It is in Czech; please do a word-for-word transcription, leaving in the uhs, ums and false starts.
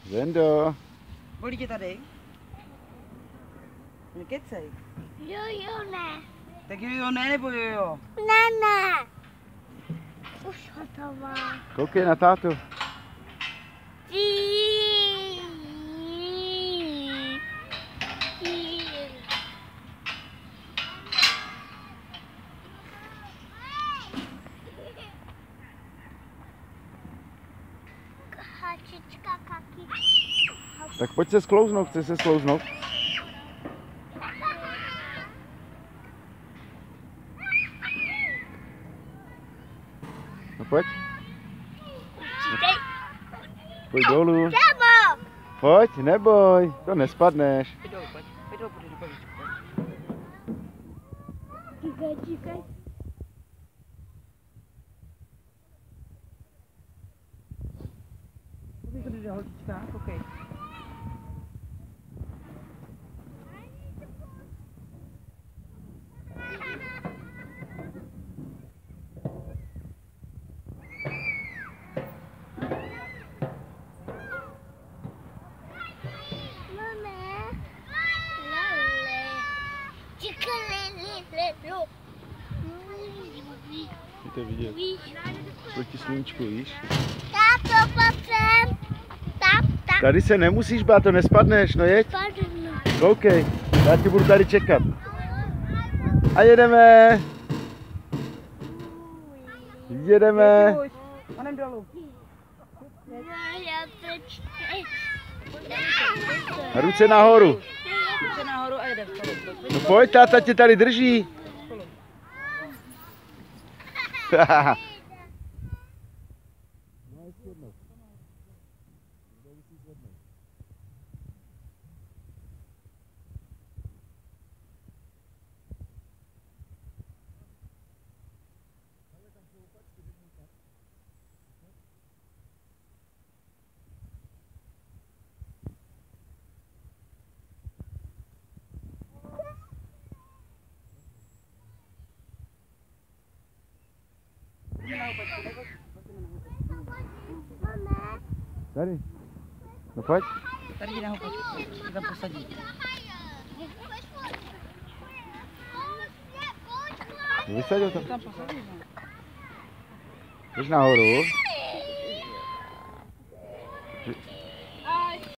Vendo. Bolí tě tady? Nekecej. Jo, jo, ne. Tak jo, jo, ne, nebo jo, jo? Ne, ne. Už hotová. Koukej na tátu. Hačička, kaky. Tak pojď se sklouznout, chce se sklouznout. No pojď. Pojď dolů. Pojď, neboj, to nespadneš. Pojď dolů, pojď. Pojď dolů, pojď, pojď. Čekaj, čekaj. Koukej, kudy jde holčička, koukej. Chcete vidět. Proti sluníčku, víš? Táto, papřem. Tap, tap. Tady se nemusíš bát, to nespadneš, no jeď. Padnu. Koukej, já ti budu tady čekat. A jedeme. Jedeme. Honem dolů. A ruce nahoru. Ruce nahoru a jedem. No pojď, táta tě tady drží. Tady. No pojď. Tady jde nahoru, pojď. Se tam posadí. Vysadil to. Tam posadí, no. Jdeš nahoru.